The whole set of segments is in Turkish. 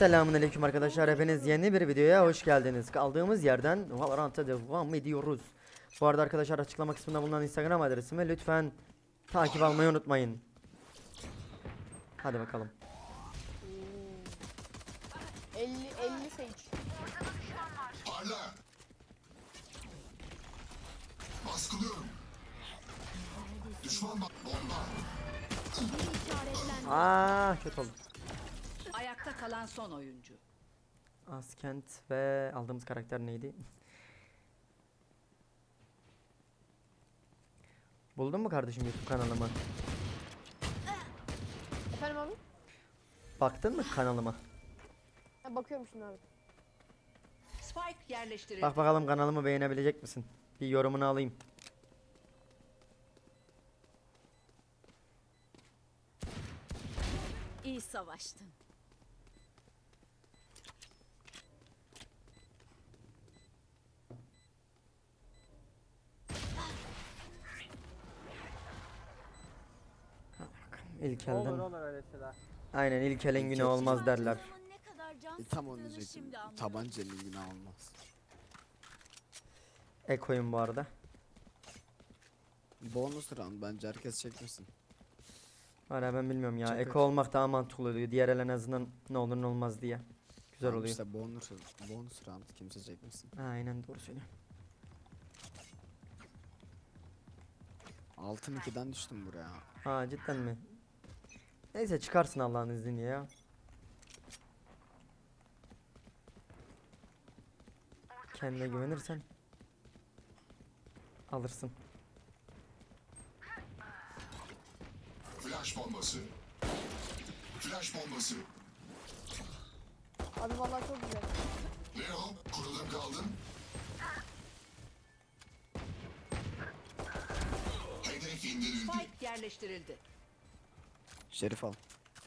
Selamünaleyküm arkadaşlar, hepiniz yeni bir videoya hoş geldiniz. Kaldığımız yerden Valorant'a devam ediyoruz. Bu arada arkadaşlar, açıklama kısmında bulunan Instagram adresimi lütfen takip almayı unutmayın. Hadi bakalım. 50 Sage. Parla. Baskılıyorum. Düşman bomba. Kötü oldu. Ayakta kalan son oyuncu. Askent ve aldığımız karakter neydi? Buldun mu kardeşim YouTube kanalımı? Efendim abi? Baktın mı kanalıma? Ha, bakıyorum şimdi abi. Spike yerleştirildi. Bak bakalım, kanalımı beğenebilecek misin? Bir yorumunu alayım. İyi savaştın. İlk elden. Olur öyle şeyler. Aynen, ilk elin günü olmaz derler. Ne kadar can Tam onu sıktığını diyecektim. şimdi anladım. Tabancanın günah olmaz. Ekoyum bu arada. Bonus round bence herkes çekmesin. Var ya, ben bilmiyorum ya. Çok Eko kötü. olmak daha mantıklı oluyor. Diğer el en azından ne olur ne olmaz diye. Güzel Tamam oluyor. İşte bonus round kimse çekmesin. Aynen, doğru söylüyor. Altın 2'den düştüm buraya. Ha, cidden mi? Neyse, çıkarsın Allah'ın izniyle ya. Kendine güvenirsen alırsın. Flash bombası. Flash bombası. Abi vallahi çok güzel. Ne o? Kurulum kaldım. Hedef indirildi. Spike yerleştirildi. Şerif al.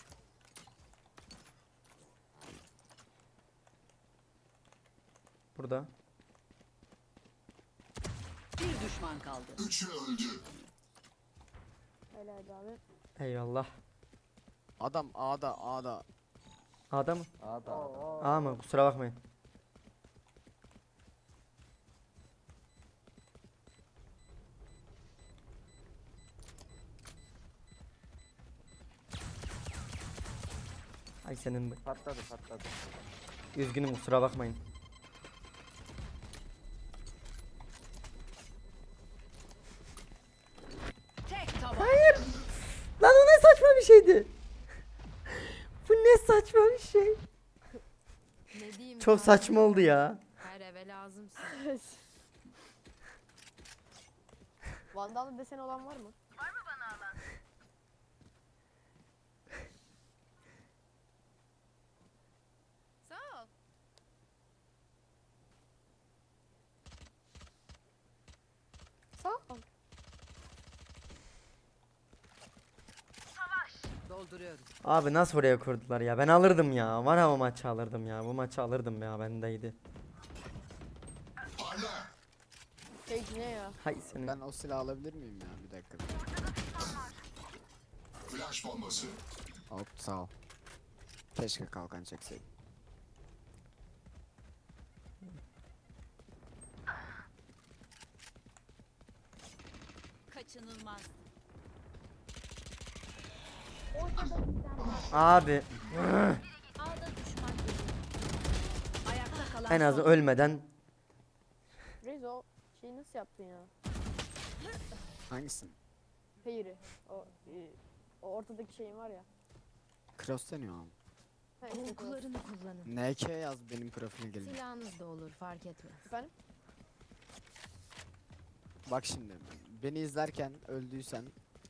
Burada. Bir düşman kaldı. Üçü öldü. Helal abi. Eyvallah. Adam A'da. A'da mı? Oo. A mı? Kusura bakmayın. Ay senin bu. Patladı. Üzgünüm, kusura bakmayın. Tek taban. Lan, o ne saçma bir şeydi. Bu ne saçma bir şey. Ne diyeyim Çok ya? saçma oldu ya. Her eve lazımsın. Vandal'da desen olan var mı? Sağ ol. Sağ ol. Dolduruyorum. Abi nasıl oraya kurdular ya? Ben alırdım ya. Var ama maçı alırdım ya. Bu maçı alırdım ya, bendeydi. Parla. Sage ne ya? Hay senin. Ben o silahı alabilir miyim ya? Bir dakika. Flash bombası. Hop sağ ol. Keşke kalkan çekseydim. Kaçınılmaz. Abi Ağda düşman görüldü. Ayakta kalan en az son. ölmeden Rezo o şeyi nasıl yaptın ya? Hangisin? Hayır'ı. O ortadaki şeyin var ya. Cross deniyor abi. Ha, işte o. Bulgularını kullanın. NK yaz benim profile gelin. Silahınız da olur, fark etmez. Efendim? Bak şimdi beni izlerken öldüysen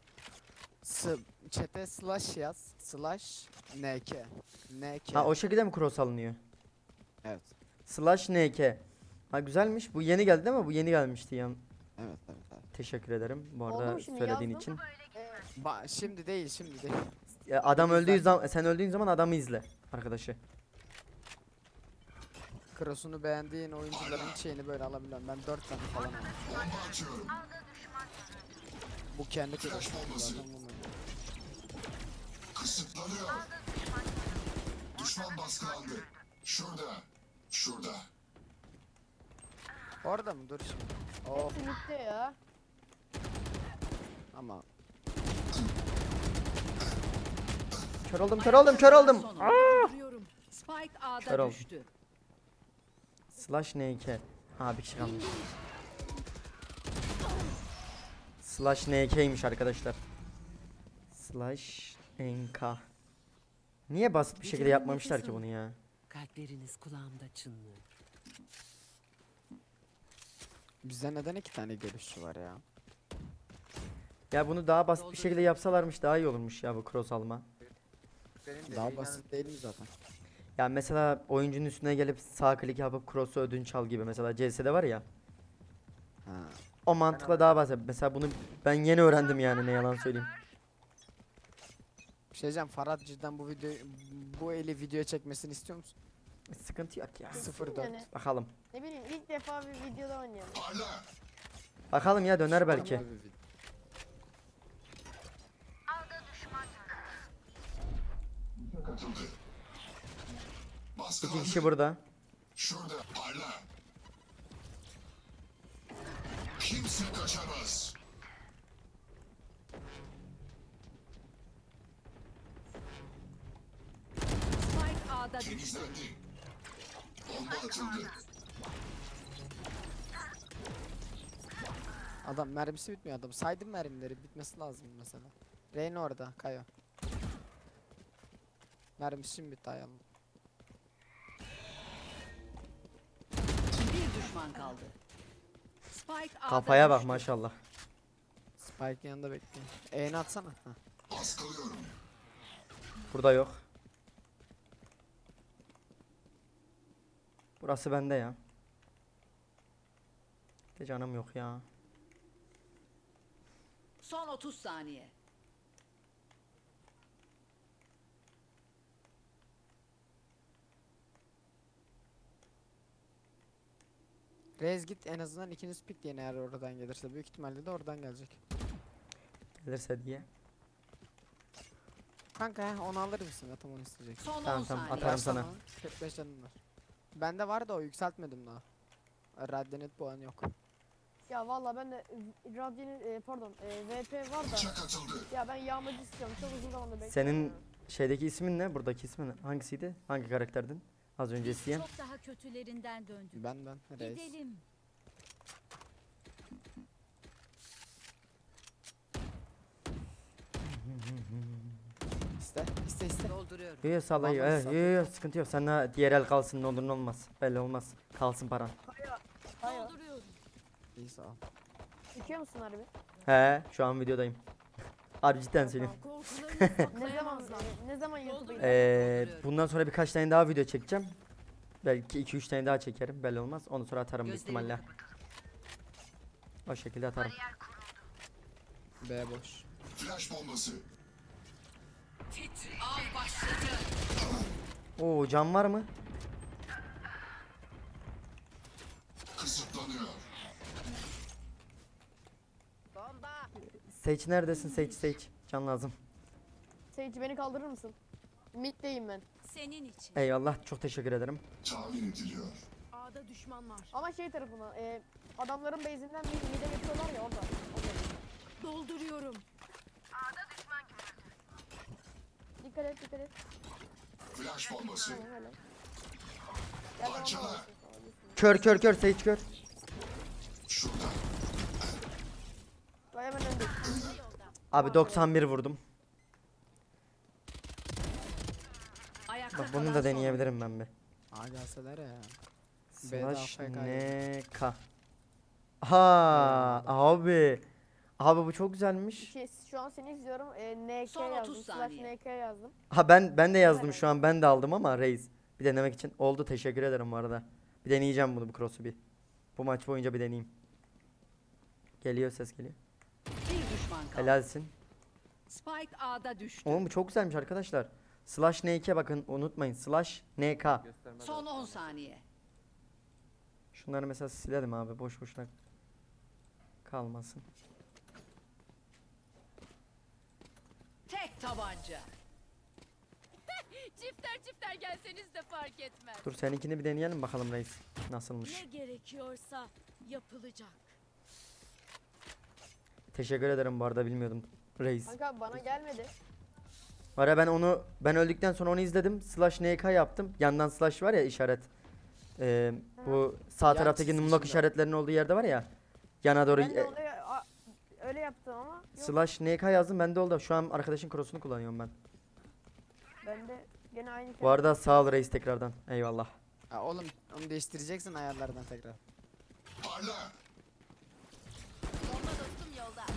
chat'e slash yaz. Slash NK. NK. ha, o şekilde mi cross alınıyor? Evet. Slash NK. Ha, güzelmiş. Bu yeni geldi değil mi? Bu yeni gelmişti ya. Evet. Teşekkür ederim bu Oldu arada mu şimdi, söylediğin yazdım. için. Şimdi değil. Ya, adam öldüğü zaman, sen öldüğün zaman adamı izle arkadaşı. Cross'unu beğendiğin oyuncuların şeyini böyle alabiliyorum. Ben 4 tane falan aldım. Bomba atıyorum. Bu kendi Flash cross'u. bombası. Zaten bunu- Kısıtlanıyor. Düşman baskılandı. Şurada. Şurada. Orada mı? Dur şimdi. Of Hepsi gitti ya. ama. Kör oldum, kör oldum, kör oldum. Son oyuncu. Spike Kör A'da oldum. düştü. Slash NK. Ha bir kişi kalmış. Slash NK'ymiş arkadaşlar. Slash NK. Niye basit bir şekilde yapmamışlar ki bunu ya? Kalpleriniz kulağımda çınlıyor. Bizde neden 2 tane görüşçü var ya? Ya bunu daha basit bir şekilde yapsalarmış daha iyi olurmuş ya bu cross alma. Daha basit değil mi zaten? Ya mesela oyuncunun üstüne gelip sağ klik yapıp cross'u ödünç al gibi mesela CS'de var ya. Ha. O mantıkla daha basit. Mesela bunu ben yeni öğrendim yani ne yalan söyleyeyim. Bir şey diyeceğim, Farhat cidden bu eli videoya çekmesini istiyor musun? Sıkıntı yok ya. 0-4. Yani Bakalım. ne bileyim ilk defa bir videoda oynayalım. Parla. Bakalım ya döner belki. Normal bir video. Katıldı. İki Baskılandı. kişi burada. Şurada. Parla. Kimse kaçamaz. Spike A'da düştü. Temizlendi. Bomba atıldı. Adam mermisi bitmiyor adam. Saydım mermileri bitmesi lazım mesela. Reyna orada, Kayo. Mermisi şimdi bitti ayağım. Bir düşman kaldı. Spike A'da Kafaya bak düştü. maşallah. Spike yanında bekliyor. E'ni atsana. Heh. Baskılıyorum. Burada yok. Burası bende ya. De canım yok ya. Son 30 saniye. Reis git en azından ikinci pick diye eğer oradan gelirse. Büyük ihtimalle de oradan gelecek. Gelirse diye. Kanka onu alır mısın? Zaten onu isteyecek. Son Tamam, 10 tamam, saniye. atarım sana. 45 canım var. Bende var da o yükseltmedim daha. Radyanet puanı yok. Ya valla ben de Radya'nın pardon VP var da Bıçak atıldı. ya ben yağmacı istiyorum. Çok uzun zamandır bekliyorum. Senin ya. şeydeki ismin ne? Buradaki ismin hangisiydi? Hangi karakterdin? Az önce isteyen. Çok daha kötülerinden döndük. Ben reis. Gidelim. İste. Dolduruyorum. Yo yo sallayıyor. Vallahi Yo yo sıkıntı yok. Sen de diğer el kalsın ne olur ne olmaz. Belli olmaz. Kalsın paran. Hayır. Dolduruyorum. İyi sağ ol. İçiyor musun harbi? He şu an videodayım. Harbi cidden söyleyeyim. Korkularını Ne zaman saklayamazlar. ne zaman YouTube'a Bundan sonra birkaç tane daha video çekeceğim. Belki 2-3 tane daha çekerim. Belli olmaz. Ondan sonra atarım büyük Gözlerini ihtimalle. O şekilde atarım. B boş. Flash bombası. Av başladı. Oo cam var mı? Kısıtlanıyor. Sage neredesin? Sage. Can lazım. Seyirci beni kaldırır mısın? Mid'deyim ben. Senin için. Eyvallah. Çok teşekkür ederim. Tahmin ediliyor. A'da düşman var. Ama şey tarafına adamların base'inden mid'e geçiyorlar ya orada. Dolduruyorum. Dikkat et. Flash bombası. Tamam öyle. Gel bana Parçala. bakıyorsun. Kör. Sage kör. Şurada. Vay hemen önde. Abi 91 vurdum. Ayakta Bak bunu kalan da son deneyebilirim ben bir. A gelseler ya. B'de Slash AFK NK. Ha abi. Abi bu çok güzelmiş. Şu an seni izliyorum. NK Son 30 yazdım. Slash saniye. NK yazdım. Ha ben de yazdım şu an. Ben de aldım ama reis. Bir denemek için. Oldu teşekkür ederim bu arada. Bir deneyeceğim bunu bu cross'u bir. Bu maç boyunca bir deneyeyim. Geliyor ses geliyor. Bir düşman kaldı. Helalsin. Spike A'da düştü. Oğlum bu çok güzelmiş arkadaşlar. Slash NK bakın unutmayın. Slash NK. Son 10 saniye. Şunları mesela silelim abi boş boşuna kalmasın. Tek tabanca. Çifter çifter gelseniz de fark etmez. Dur seninkini bir deneyelim bakalım reis. Nasılmış? Ne gerekiyorsa yapılacak. Teşekkür ederim bu arada bilmiyordum reis. Kanka bana gelmedi. Var ya ben öldükten sonra onu izledim. Slash NK yaptım. Yandan slash var ya işaret. Bu sağ Yan taraftaki çizgi numlok şimdi. işaretlerinin olduğu yerde var ya. Yana doğru Ben de öyle yaptım ama yok. slash NK yazdım bende oldu. Şu an arkadaşın cross'unu kullanıyorum ben. Ben de gene aynı Bu arada sağ ol reis tekrardan. Eyvallah. Ha, oğlum onu değiştireceksin ayarlardan tekrar. Parla. Bomba dostum yolda.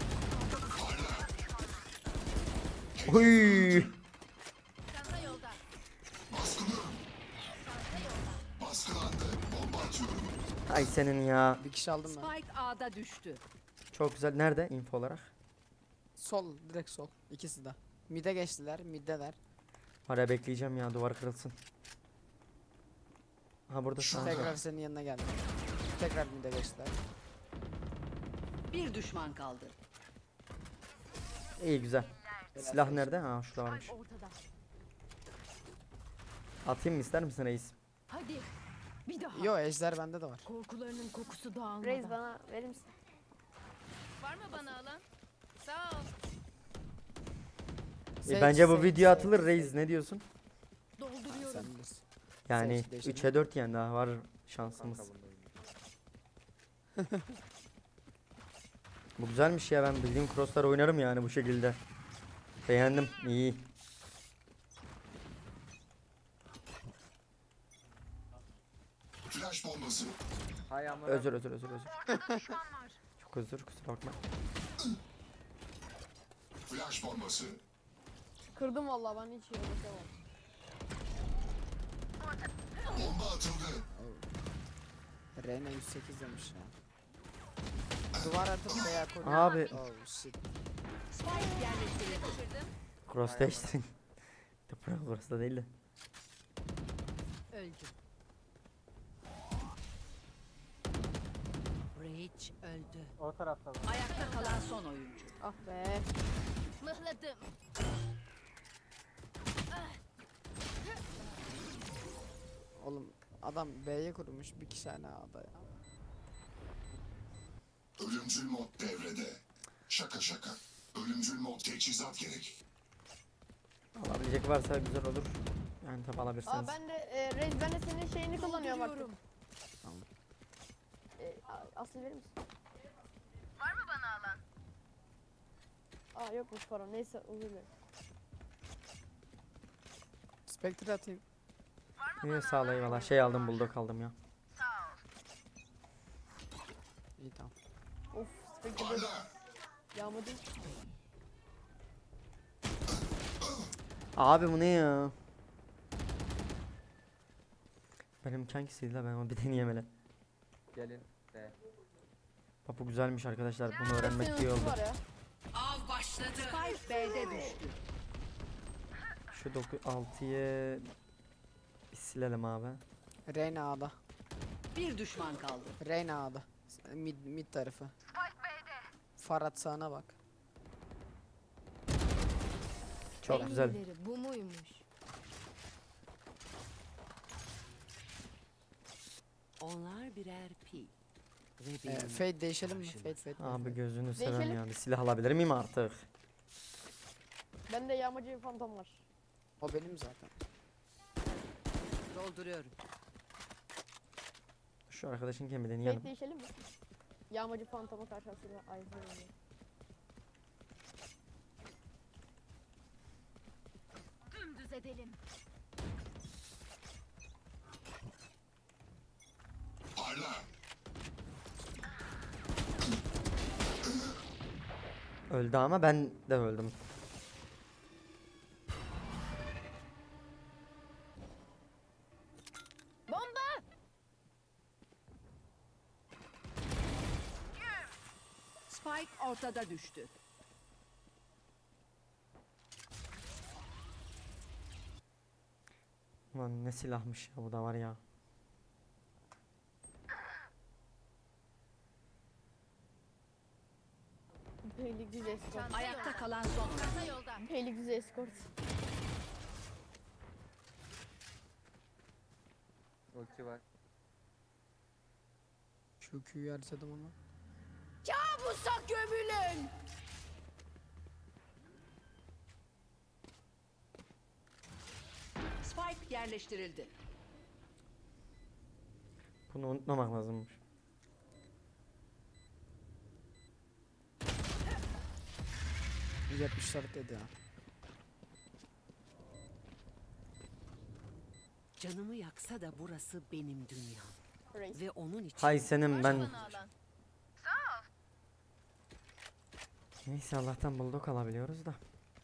Oy! Çanta yolda. Baskılıyorum. Baskılandı. Bomba atıyorum. Ay senin ya. Bir kişi aldım ben. Spike A'da düştü. Çok güzel. Nerede info olarak? Sol, direkt sol. İkisi de. Mid'e geçtiler, mid'deler. Var ya bekleyeceğim ya duvar kırılsın. Ha burada sağ. Tekrar senin yanına geldim. Tekrar mid'e geçtiler. Bir düşman kaldı. İyi güzel. Silah nerede? Ha şurada varmış. Ortada. Atayım mı ister misin reis? Hadi. Bir daha. Yo ejder bende de var. Korkularının kokusu dağılmadan. Reis bana verir misin? Var mı bana alan? Sağ ol. Bence bu video atılır reis. Ne diyorsun? Dolduruyorum. Sen bilirsin. Yani Seç, değişelim. 3'e 4 yani daha var şansımız. Bu güzelmiş ya ben bildiğim crosslar oynarım yani bu şekilde. Beğendim. İyi. Flash bombası. Özür. Çok özür kusura bakma. Flash bombası. Kırdım vallahi ben hiç uğraşamam. Bomba atıldı. Reyna 108 demiş ya. Duvar atıp veya koruyor. Abi. Oh shit. Spike yerleştirildi. Cross değiştirin. Cross da değil de. Öldü. Rage öldü. O tarafta da. Ayakta kalan son oyuncu. Ah be. Mıhladım. Oğlum adam B'ye kurmuş bir kişi hala A'da ya. Ölümcül mod devrede. Şaka şaka. Ölümcül mod teçhizat gerek. Alabilecek varsa güzel olur. Yani tabi alabilirsiniz. Aa ben de Reis ben de senin şeyini kullanıyorum artık. Dolduruyorum. Tamam. Asıl verir misin? Var mı bana alan? Aa yokmuş para neyse özür dilerim. Spectre atayım. İyi sağ ol eyvallah. Şey aldım bulldog aldım ya. İyi tamam. Of spektre Parla. yağmadı. Abi bu ne ya? Benim hangisiydi la ben onu bir deneyeyim hele. Gelin. B. Bak bu güzelmiş arkadaşlar bunu öğrenmek iyi Hepsinin oldu. üstü var ya. Av başladı. Spike B'de düştü. Şu 6'yı bir silelim abi. Reyna A'da. Bir düşman kaldı. Reyna A'da. Mid tarafı. Farhat sağına bak. Çok En güzel. iyileri bu muymuş? Onlar birer pil. Ve benim Fade değişelim mi? karşımda. Fade. Abi gözünü seveyim Değişelim. ya bir silah alabilir miyim artık? Bende yağmacı fantom var. O benim zaten. Dolduruyorum. Şu arkadaşın kimi Fake deneyelim. değişelim mi? Yağmacı fantoma karşısında aynı şey. Dümdüz edelim. Parla. Öldü ama ben de öldüm. Bomba! Spike ortada düştü. Ulan ne silahmış ya bu da var ya. Beylikdüz escort. Ayakta kalan son oyuncu. Çanta yolda. Beylikdüz escort. Ulti var. Şu Q'yu harcadım ama. Kabusa gömülün. Spike yerleştirildi. Bunu unutmamak lazımmış. Bir 74 dedi ya. Canımı yaksa da burası benim dünyam. Reis. Ve onun için Hay senin ben. Bana alan. Neyse Allah'tan bulduk alabiliyoruz da.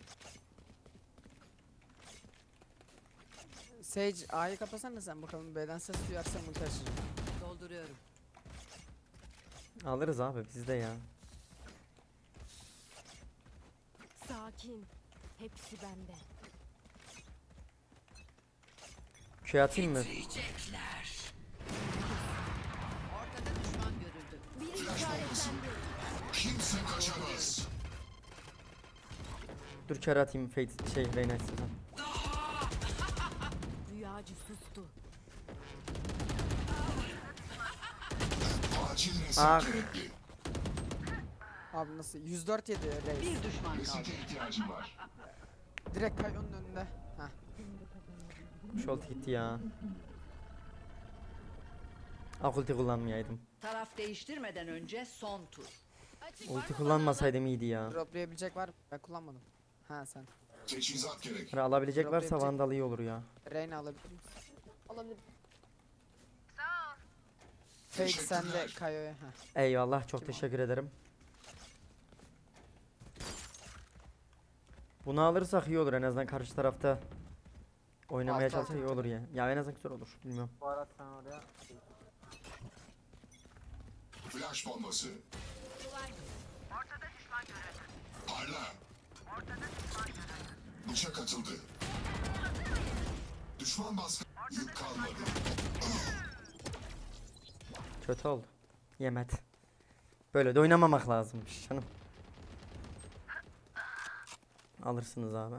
Sage A'yı kapasana sen bakalım. B'den ses duyarsan ulti açacağım. dolduruyorum. Alırız abi bizde ya. Sakin. Hepsi bende. Q atayım mı? Yiyecekler. Ortada düşman görüldü. Biri işaretlendi. Kimse kaçamaz. Dur kör atayım Fate şey Reyna istedim. Rüyacı sustu. Acil Ah. reset gerekli. Abi nasıl? 104 yedi Reis. Bir düşman kaldı. Resete ihtiyacım var. Direkt Kayo'nun önünde. Heh. Şolt gitti ya. Ulti kullanmayaydım. Taraf değiştirmeden önce son tur. Açık var Ulti mı kullanmasaydım iyiydi ya. Droplayabilecek var mı? Ben kullanmadım. Ha sen. Teçhizat gerek. Hani alabilecek varsa Droplayabilecek- Vandal iyi olur ya. Reyna alabilir misin? Alabilirim. Fake sen de Teşekkürler. Kayo'ya. Heh. Eyvallah çok Kim o? teşekkür ederim. Bunu alırsak iyi olur en azından karşı tarafta oynamaya Altı çalışsa iyi altı. olur ya. Ya en azından güzel olur bilmiyorum. Bu arada sen oraya. Flash bombası. Parla. Bıçak atıldı. Düşman baskı. Yük kalmadı. Kötü oldu. Yemet. Böyle de oynamamak lazımmış canım. Alırsınız abi.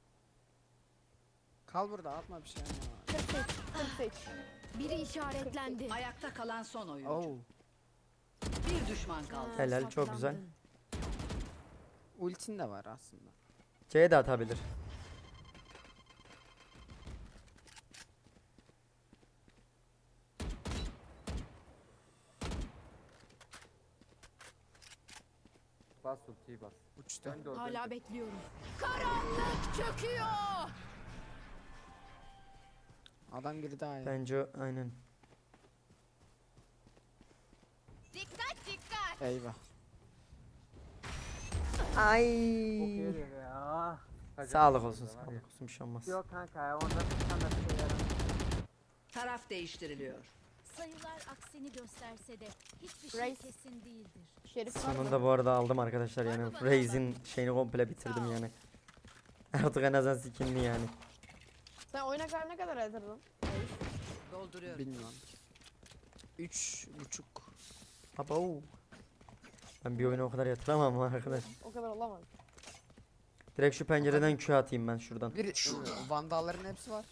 Kal burada atma bir şey ama. 48. Biri işaretlendi. Ayakta kalan son oyuncu. Oo. Bir düşman kaldı. Helal, çok güzel. Saklandın. Ultin de var aslında. C'ye de atabilir. Bas ultiyi bas. Uçtu. Dön de o, dön Hala de. bekliyorum. Karanlık çöküyor. Adam girdi A'ya. Bence aynen. Dikkat dikkat. Eyvah. Ay. Çok iyi dedi ya. Kaçırdım Sağlık olsun, orada var ya. sağlık olsun bir şey olmaz. Yok kanka ya onda bir tane şey yaramıyor. Taraf değiştiriliyor. Sayılar aksini gösterse de hiçbir şey Reis. kesin değildir. Şerif var mı? Sonunda bu arada aldım arkadaşlar yani Raze'in şeyini komple bitirdim yani. Artık en azından skinli yani. Sen oyuna kadar ne kadar yatırdın? Dolduruyorum. Bilmiyorum. 3,5. Abo. Ben bir oyuna o kadar yatıramam arkadaş. O kadar olamaz. Direkt şu pencereden Q atayım ben şuradan. Bir Şurada. vandalların hepsi var.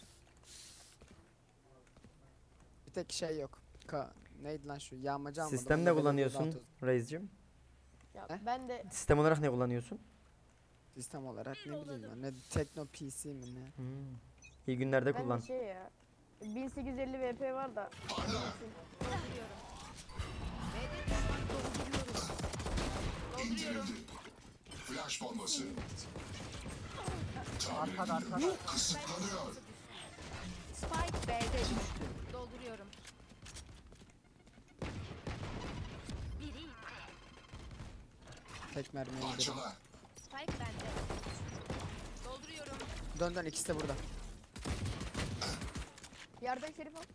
Bir tek şey yok. Neydi lan şu yağmacı almadım. Sistemde onu da kullanıyorsun belediyede Raze'cim. Ya Ne? ben de Sistem olarak ne kullanıyorsun? Sistem olarak ne bileyim ben. Ne Tekno PC mi ne? Hmm. İyi günlerde ben kullan. de şey ya. 1850 VP var da. İndirildi. Flash bombası. Tamir Arkada ediliyor. arkada. Kısıtlanıyor. Spike B'de düştü. Dolduruyorum. Tek mermiye gidelim. Parçala. Spike bende. Dolduruyorum. Dön dön ikisi de burada. Yerden Şerif al.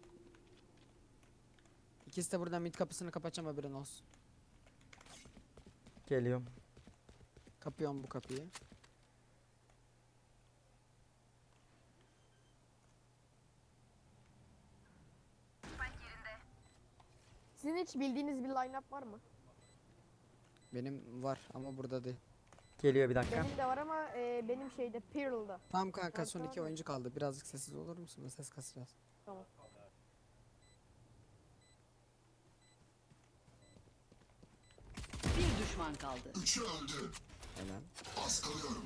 İkisi de burada mid kapısını kapatacağım haberin olsun. Geliyorum. Kapıyorum bu kapıyı. Sizin hiç bildiğiniz bir line-up var mı? Benim var ama burada değil. Geliyor bir dakika. Benim de var ama benim şeyde Pearl'da. Tamam kanka son Kanka iki abi. oyuncu kaldı. Birazcık sessiz olur musun? Ses kasacağız. Tamam. düşman kaldı. Üçü öldü. Helal. Baskılıyorum.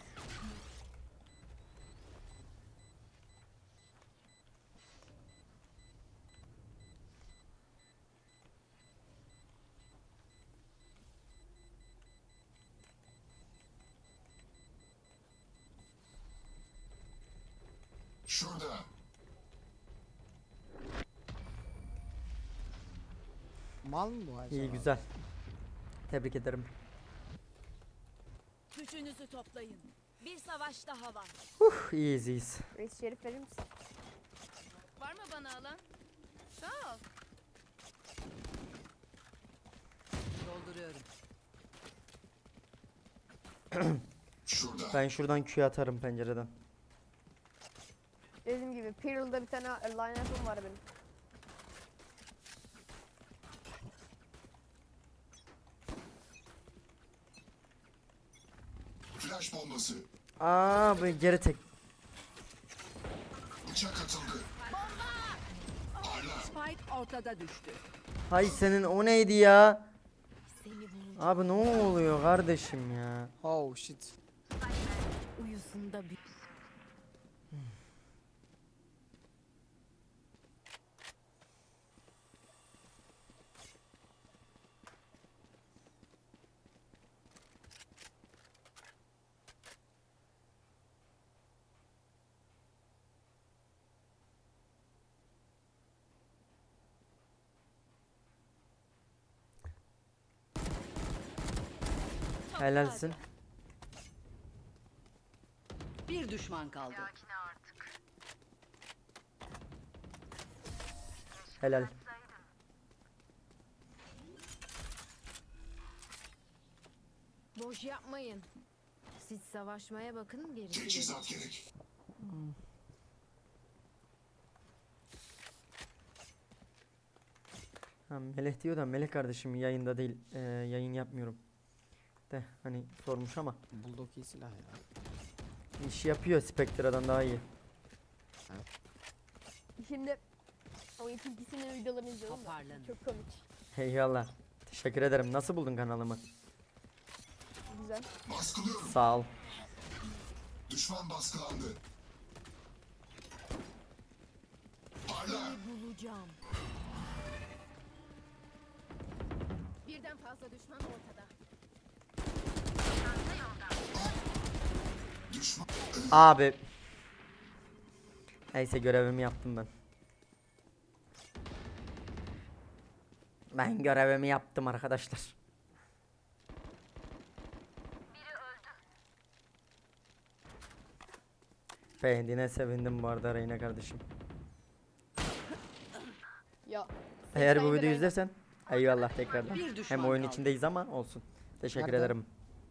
Şurada. Mal mı bu acaba? İyi güzel. Tebrik ederim. Gücünüzü toplayın. Bir savaş daha var. İyiyiz iyiyiz. Reis şerif verir misin? Var mı bana alan? Sağ ol. Dolduruyorum. Şurada. Ben şuradan Q'yu atarım pencereden. Dediğim gibi Pearl'da bir tane line-up'ım var benim. Flash bombası. Aa bu geri tek. Bıçak atıldı. Parla. Spike ortada düştü. Hay senin o neydi ya? Seni bulun. Abi ne oluyor kardeşim ya? Oh shit. Uyusunda bir... Helalsin. Bir düşman kaldı. Helal. Boş yapmayın. Siz savaşmaya bakın gerisi gelir. Teçhizat gerek. Ha, Melih diyor da Melih kardeşim yayında değil. Yayın yapmıyorum. De hani sormuş ama Bulldog iyi silah ya. iş yapıyor, Spectre'dan daha iyi. Şimdi o ikisinin videolarını izliyorum da. Toparlanın. Çok komik. Eyvallah. Teşekkür ederim. Nasıl buldun kanalımı? Güzel. Baskılıyorum. Sağ ol. Düşman baskılandı. Parla. Bulacağım. Birden fazla düşman ortada. Düşman. Abi. Neyse görevimi yaptım ben. Ben görevimi yaptım arkadaşlar. Beğendiğine sevindim bu arada Reyna kardeşim. Ya. Eğer bu 87 videoyu Reyna. izlersen eyvallah tekrardan. Bir düşman Hem oyun kaldı. içindeyiz ama olsun. Teşekkür Nerede? ederim.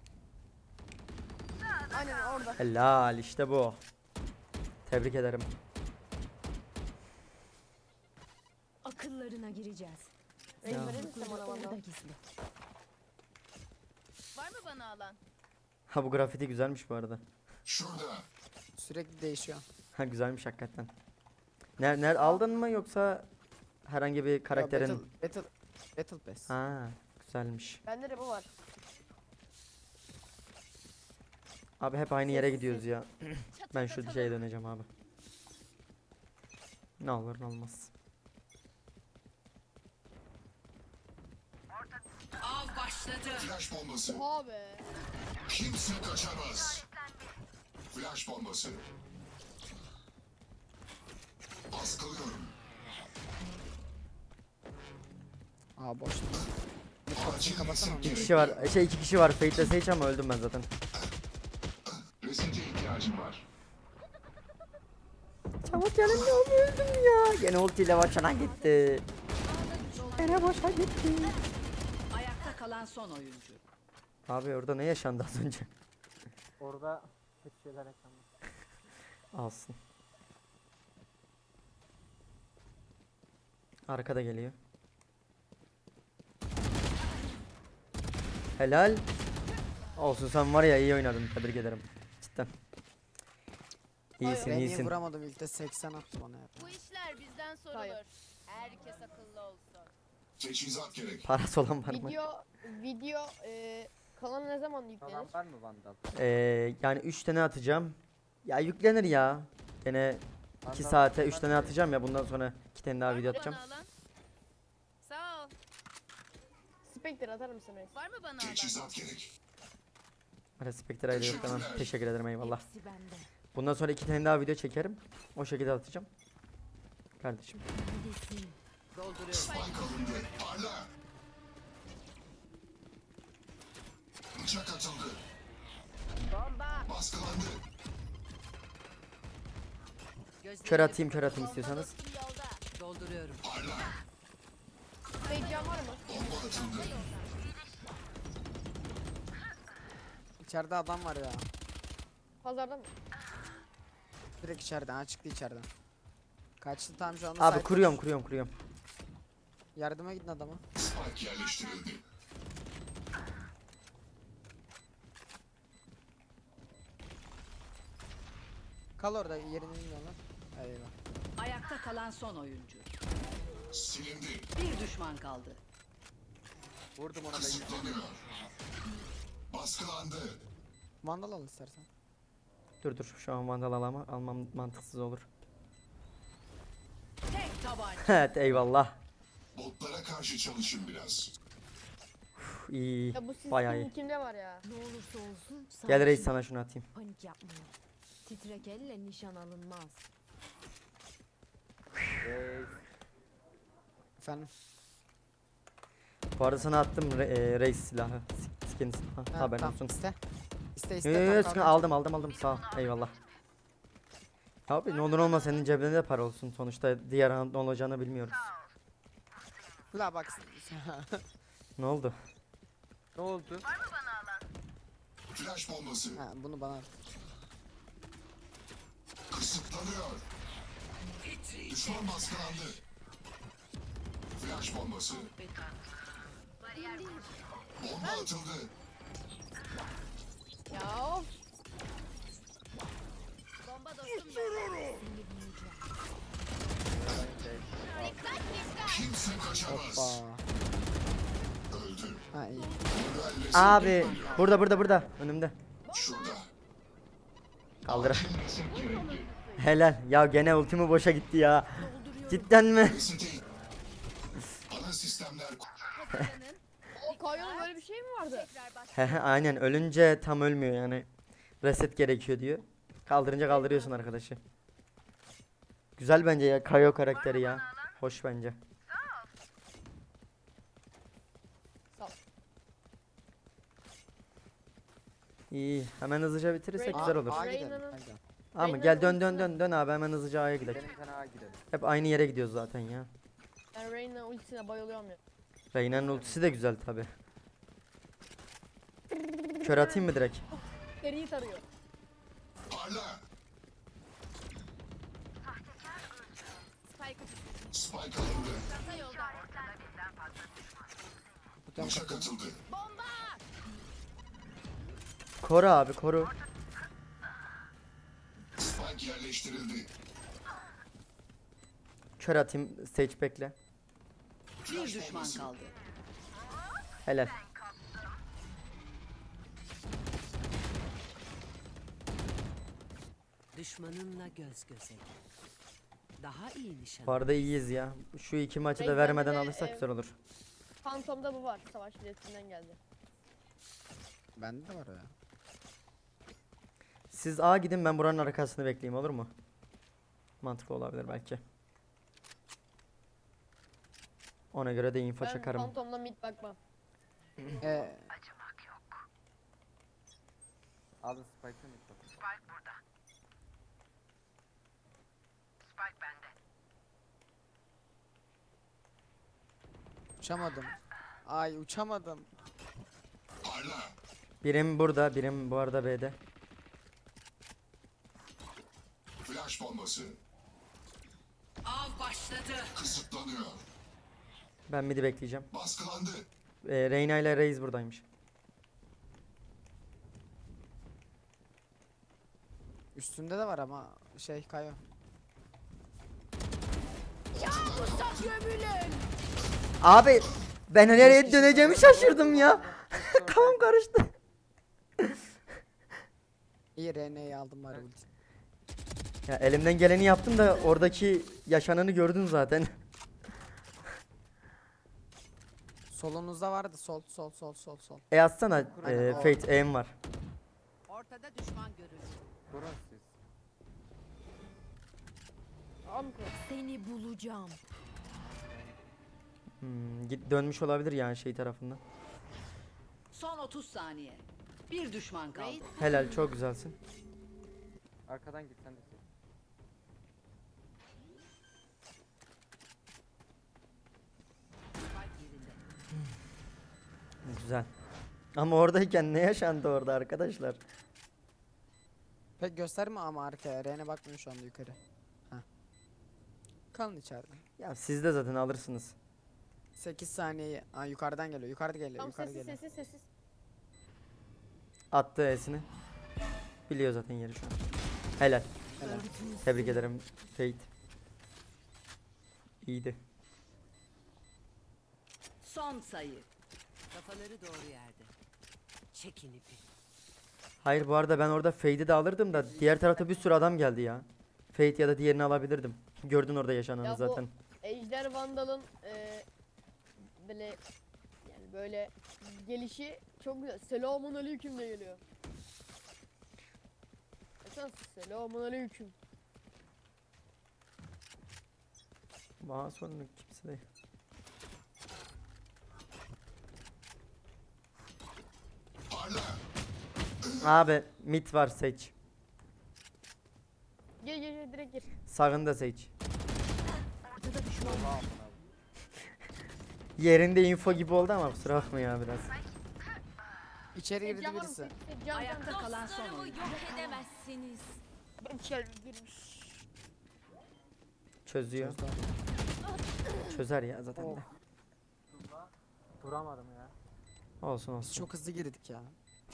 Aynen orada. Helal işte bu. Tebrik ederim. Akıllarına gireceğiz. Reis Ya. verir misin bana Orada bana? gizli. Var mı bana alan? Ha bu grafiti güzelmiş bu arada. Şurada. Sürekli değişiyor. Ha güzelmiş hakikaten. Nerede aldın mı yoksa herhangi bir Ya, karakterin? Battle Pass. Ha güzelmiş. Bende de bu var. Abi hep aynı yere Sessiz. gidiyoruz ya. Ben şu Çatırdatalım. şeye döneceğim abi. Ne olur ne olmaz. Av başladı. Flash bombası. Oha be. Kimse kaçamaz. Flash bombası. Baskılıyorum. Aa boş. Acil kapatsana resim onu. İki gerek. kişi var. İki kişi var. Fate'le Sage ama öldüm ben zaten. Resimce ihtiyacım var. Çabuk gelin ya öldüm ya. Gene ultiyle boşuna gitti. Gene boşa gitti. Ayakta kalan son oyuncu. Abi orada ne yaşandı az önce? Orada kötü şeyler yaşandı. Alsın. Arkada geliyor. Helal. Olsun sen var ya iyi oynadın. Tebrik ederim. Cidden. İyisin Ben niye iyisin. vuramadım ilk de 80 attı bana ya. Bu işler bizden sorulur. Hayır. Herkes akıllı olsun. Teçhizat gerek. Parası olan var mı? Video kanala ne zaman yüklenir? Falan var mı Vandal? Yani 3 tane atacağım. Ya yüklenir ya. Gene 2 Vandal saate 3 var tane mı? atacağım ya, bundan sonra 2 tane daha Var video mı atacağım. bana alan? Sağ ol. Spectre atar mısın reis? Var mı bana alan? Teçhizat gerek. Respektler ayrı yok, tamam. Teşekkür ederim, eyvallah. Hepsi bende. Bundan sonra 2 tane daha video çekerim. O şekilde atacağım. Kardeşim. Neredesin? Dolduruyorum. Spike alındı. Parla. Bıçak atıldı. Bomba. Baskılandı. Kör atayım istiyorsanız. Dolduruyorum. Parla. Heyecan var mı? Bomba atıldı. İçeride adam var ya. Pazarda mı? Direkt içeriden. Ha, çıktı içeriden. Kaçtı tam şu anda. Abi site kuruyorum. Yardıma gidin adama. Spike yerleştirildi. Kal orada, yerini bilmiyorlar. Eyvah. Ayakta kalan son oyuncu. Silindi. Bir düşman kaldı. Vurdum ona da Kısıtlanıyor. Baskılandı. Vandal al istersen. Dur şu an vandal almam mantıksız olur. Tek tabanca. Evet, eyvallah. Botlara karşı çalışın biraz. Uf, iyi. Ya bu sistem Bayağı iyi. kimde var ya? Ne olursa olsun Gel reis, sakin. sana şunu atayım. Panik yapmayın. Titrek elle nişan alınmaz. Efendim. Bu arada sana attım reis silahı. Skin silahı. Ha, Haberin tamam, olsun. İste Yo, tamam, sıkıntı, aldım sağ ol, eyvallah. Abi ne olur olmaz senin cebinde de para olsun, sonuçta diğer an ne olacağını bilmiyoruz. La bak. Ne oldu? Ne oldu? Flash bombası. Ha, bunu bana at. Kısıtlanıyor. Düşman baskılandı. Flash bombası. Bomba atıldı. Ya of. Bomba dostum yolda. Kimse kaçamaz. Hoppa. Öldü. Ha iyi. Duellesin. Abi burada önümde. Şurada. Kaldır. Reset gerekli. Helal. Ya gene ultimi boşa gitti ya. Cidden mi? Reset değil. Ana sistemler Hazırlanın. O Kayo'nun böyle bir şey mi vardı? Tekrar baş. Hehe, aynen, ölünce tam ölmüyor yani. Reset gerekiyor diyor. Kaldırınca kaldırıyorsun arkadaşı. Güzel bence ya Kayo karakteri ya. Hoş bence. Sağ ol. İyi, hemen hızlıca bitirirsek Aa, güzel olur. A gidelim. Reyna'nın- Hadi. Ama Reyna'nın gel dön ultisine- abi, hemen hızlıca A'ya gidelim. Benim sana gidelim. Hep aynı yere gidiyoruz zaten ya. Ben Reyna ultisine bayılıyorum ya. Reyna'nın ultisi de güzel tabi. Kör atayım mı direkt? Seriyi tarıyor. parla. Spike'ı Spike alındı. çanta yolda. Bu tem Bıçak atıldı. Koru abi, koru. Spike yerleştirildi. Kör atayım, stage bekle. Bir düşman kaldı. Helal. Düşmanınla göz göze. Daha iyi nişan. Bu arada iyiyiz ya. Şu iki maçı da Reis, vermeden bende de, alırsak güzel olur. Phantom'da bu var. Savaş biletinden geldi. Bende de var ya. Siz A gidin, ben buranın arkasını bekleyeyim, olur mu? Mantıklı olabilir belki. Ona göre de info Ben çakarım. Phantom'da mid bakmam. Alın Spike'ı mı? Uçamadım. Ay uçamadım. Parla. Birim burada, birim bu arada B'de. Flash bombası. Av başladı. Kısıtlanıyor. Ben mid'i bekleyeceğim. Baskılandı. Reyna ile Reis buradaymış. Üstünde de var ama şey Kayo. Abi ben nereye döneceğimi şaşırdım ya. Kafam karıştı. İyi RN'yi aldım bari ulti. Ya elimden geleni yaptım da oradaki yaşananı gördün zaten. Solunuzda vardı sol sol sol sol sol. Atsana Aynen, o. Fate aim var. Ortada düşman görüldü. Kurun siz. Al mı kuralım? Seni bulacağım. Git dönmüş olabilir yani şey tarafından. Son 30 saniye. Bir düşman kaldı. Helal çok güzelsin. Arkadan git sen de. Spike yerinde. Güzel. Ama oradayken ne yaşandı orada arkadaşlar? Pek gösterme ama arkaya. RN bakmıyor şu anda yukarı. Heh. Kalın içeride. Ya siz de zaten alırsınız. 8 saniye. Aa yukarıdan geliyor. Yukarıda geliyor. Tamam Yukarı sessiz geliyor. sessiz sessiz. Attı E'sini. Biliyor zaten yeri şu an. Helal. Helal. Tebrik ederim Fate. İyiydi. Son sayı. Kafaları doğru yerde. Çekin ipi. Hayır bu arada ben orada Fate'i de alırdım da diğer tarafta bir sürü adam geldi ya. Fate ya da diğerini alabilirdim. Gördün orada yaşananı Ya bu- zaten. Ejder Vandal'ın böyle yani böyle gelişi çok güzel. Selamun aleyküm de geliyor. Esas selamun aleyküm. Bana sonra kimse değil. Parla. Abi mid var Sage. Gir gir gir direkt gir. Sağında Sage. Ortada düşman var. Oha amına. Yerinde info gibi oldu ama kusura bakma ya biraz. İçeri girdi Can var mı? birisi. Can Ayakta kalan son Dostlarımı oyuncu. yok edemezsiniz. içeri girmiş. Çözüyor. Çözer ya zaten de. Duramadım ya. Olsun Biz olsun. çok hızlı girdik ya.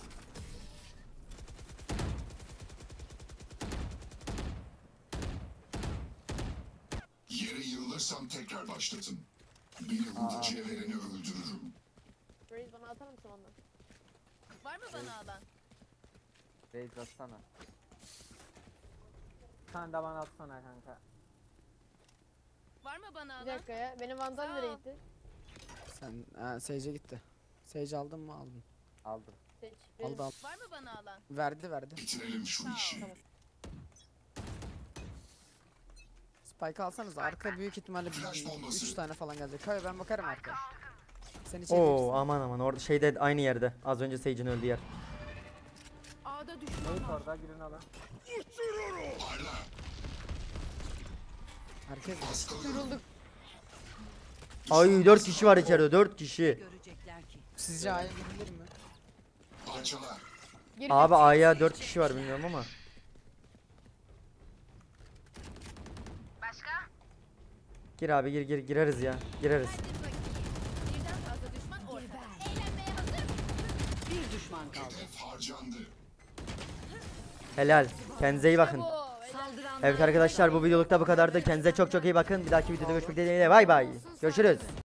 Yere yığılırsam tekrar başlatın. Beni burada cevhereni öldürürüm. Reis bana atar mısın ondan? Var mı bana alan? Raid atsana. Sen de bana atsana kanka. Var mı bana Bir alan? dakika ya. Benim Vandal Sağ ol. nereye gitti? Sen Sage'e gitti. Sage aldın mı? Aldın. Aldım. Seç. Aldı aldı. Var mı bana alan? Verdi verdi. Bitirelim şu işi. Spike alsanız arka büyük ihtimalle Flash bombası. 3 tane falan gelecek. Hayır ben bakarım arkaya. Sen içeri Oo girsin. aman aman orada şeyde aynı yerde. Az önce Sage'in öldüğü yer. A'da düşman Raid var. orada girin alın. Parla. Herkes Baskılıyorum. Kırıldık. Ay 4 kişi var içeride 4 kişi. Görecekler ki. sizce A'ya gidilir mi? Parçalar. Gir Abi A'ya 4 kişi var bilmiyorum ama. Gir abi gir gireriz ya. Gireriz. Birden fazla düşman ortada. Eğlenmeye hazır. Bir düşman kaldı. Hedef harcandı. Helal. Kendinize iyi bakın. bu. Saldıranlar Evet arkadaşlar bu videolukta bu kadardı. Kendinize çok çok iyi bakın. Bir dahaki videoda görüşmek dileğiyle. Bay bay. Görüşürüz.